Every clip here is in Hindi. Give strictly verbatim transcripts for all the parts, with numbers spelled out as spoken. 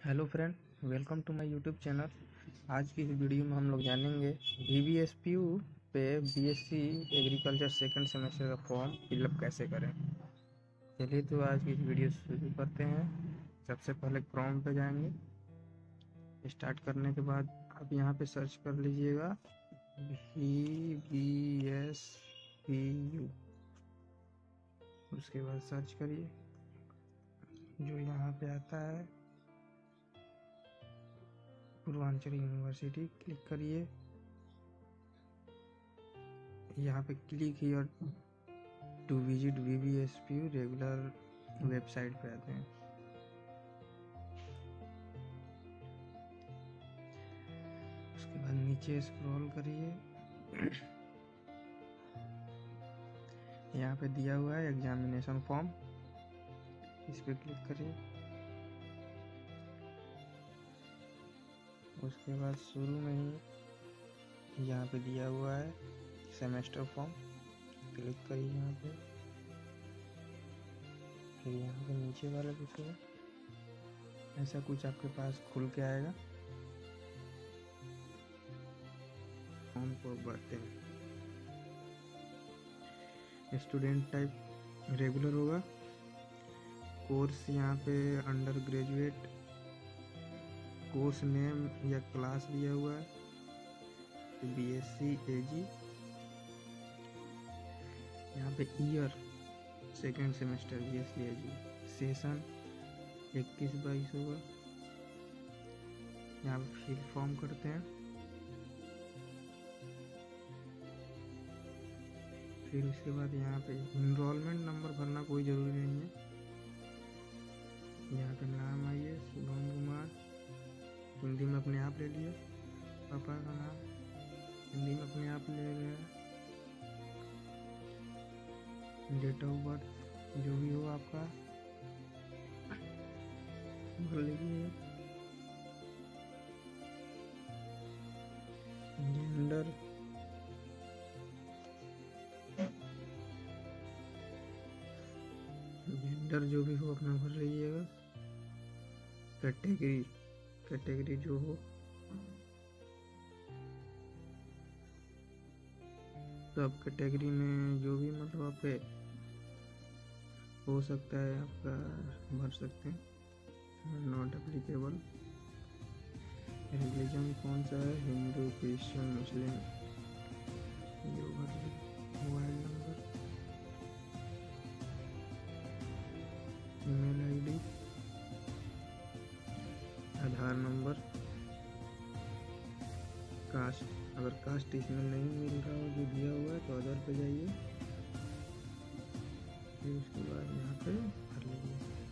Hello friend, welcome to my YouTube channel. आज की इस वीडियो में हम लोग जानेंगे E V S P U पे बीएससी एग्रीकल्चर सेकंड सेमेस्टर का फॉर्म फिलअप कैसे करें। चलिए तो आज की इस वीडियो शुरू करते हैं। सबसे पहले क्रोम पे जाएंगे। स्टार्ट करने के बाद आप यहाँ पे सर्च कर लीजिएगा E V S P U. उसके बाद सर्च करिए, जो यहाँ पे आता है पूर्वांचल यूनिवर्सिटी, क्लिक करिए। यहाँ पे click here to visit V V S P U regular website पे आते हैं। उसके बाद नीचे स्क्रॉल करिए, यहाँ पे दिया हुआ है एग्जामिनेशन फॉर्म, इस पे क्लिक करिए। उसके बाद शुरू में ही यहाँ पे दिया हुआ है सेमेस्टर फॉर्म, क्लिक करिए यहाँ पे। फिर यहाँ पे नीचे वाले पे ऐसा कुछ आपके पास खुल के आएगा। फॉर्म को भरते हैं। स्टूडेंट टाइप रेगुलर होगा। कोर्स यहाँ पे अंडर ग्रेजुएट, कोर्स नेम या क्लास दिया हुआ है बीएससी एजी। यहाँ पे year second semester BSc A G, session इक्कीस बाईस होगा। यहाँ पे फिल फॉर्म करते हैं। फिर उसके बाद यहाँ पे इनरोलमेंट नंबर भरना कोई ज़रूरी नहीं है। यहाँ पे नाम आइए शुभम कुमार, हिंदी में अपने आप ले लिए। पापा का नाम हिंदी में अपने आप ले रहे हैं। डेट ऑफ बर्थ जो भी हो आपका भर लीजिए। जेंडर जेंडर जो भी हो अपना भर लीजिएगा। कैटेगरी कैटेगरी जो हो, सब कैटेगरी में जो भी मतलब आप पे हो सकता है आपका भर सकते हैं। Not applicable. रिलीजन कौन सा है, हिंदू क्रिश्चियन मुस्लिम, जो भर। Mobile number, email ID, Aadhaar number, caste, अगर कास्ट इसमें नहीं मिल रहा हो जो दिया हुआ है तो अदर पे जाइए। फिर उसके बाद यहाँ पे भर लीजिए।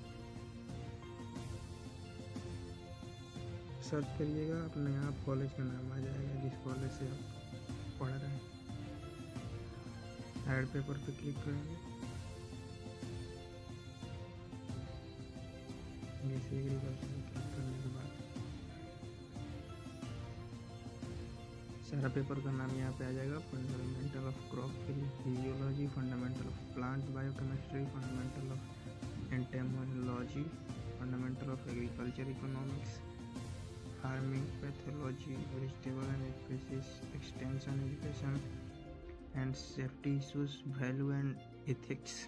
सर्च करिएगा, अपने आप कॉलेज का नाम आ जाएगा जिस कॉलेज से आप पढ़ रहे हैं। ऐड पेपर पे क्लिक करेंगे। बीएससी एग्रीकल्चर पे क्लिक करने के बाद सारा पेपर का नाम यहाँ पे आ जाएगा। Fundamental of crop physiology, fundamental of plant biochemistry, fundamental of entomology, fundamental of agriculture economics, farming pathology, vegetable and species extension education and safety issues, value and ethics.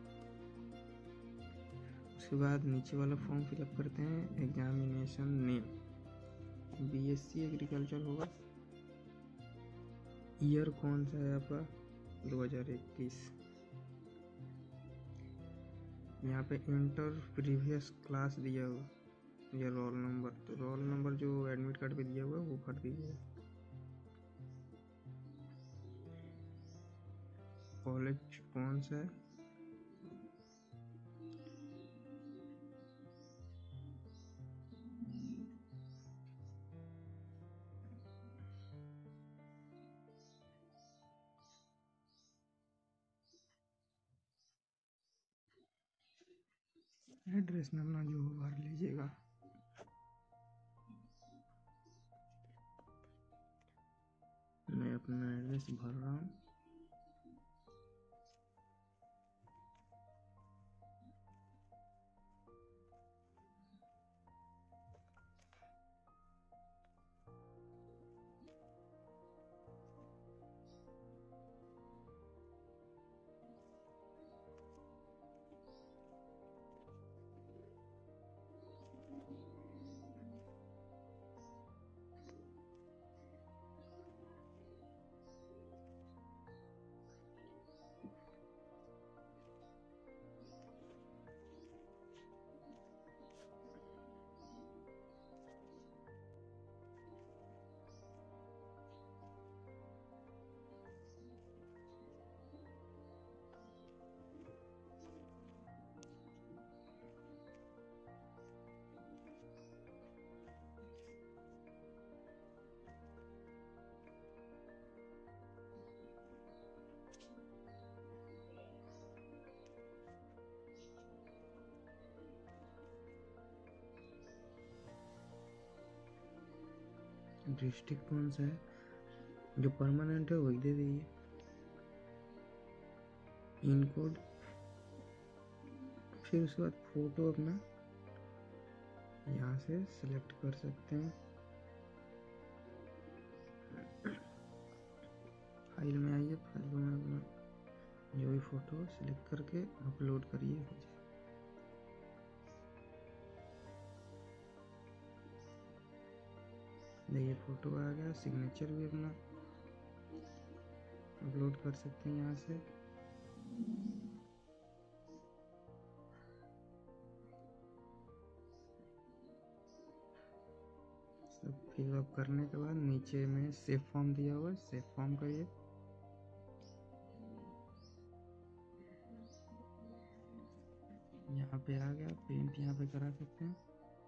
उसके बाद नीचे वाला फॉर्म फिलअप करते हैं। एग्जामिनेशन नेम बीएससी एग्रीकल्चर होगा। ईयर कौन सा है आपका, दो हज़ार इक्कीस। यहाँ पे इंटर प्रीवियस क्लास दिया हुआ या रोल नंबर, तो रोल नंबर जो एडमिट कार्ड पे दिया हुआ है वो भर दीजिए। कॉलेज कौन सा है, एड्रेस नंबर जो हो भर लीजिएगा। मैं अपना एड्रेस भर रहा हूँ। डिस्ट्रिक्ट कौन सा है, जो परमानेंट है वही दे दीजिए। पिन कोड, फिर उसके बाद फोटो अपना यहाँ से सिलेक्ट कर सकते हैं। फाइल में आइए, फाइलों में अपना जो भी फोटो सिलेक्ट करके अपलोड करिए। हो जाए देखिए फोटो आ गया। सिग्नेचर भी अपना अपलोड कर सकते हैं यहाँ से। सब फिलअप करने के बाद नीचे में सेव फॉर्म दिया हुआ है, सेव फॉर्म करिए। यहाँ पे आ गया, प्रिंट यहाँ पे करा सकते हैं।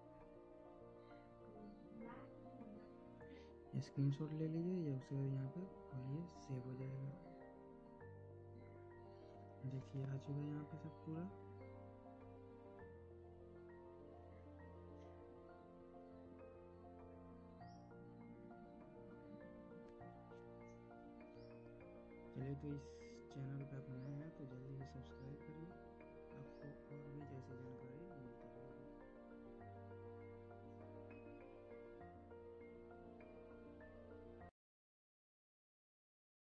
स्क्रीनशॉट ले लीजिए या उसके बाद यहाँ पे खोलिए, सेव हो जाएगा। देखिए आ चुका है यहाँ पे सब पूरा। चलिए, तो इस चैनल पे आप नए हैं तो जल्दी से सब्सक्राइब करिए।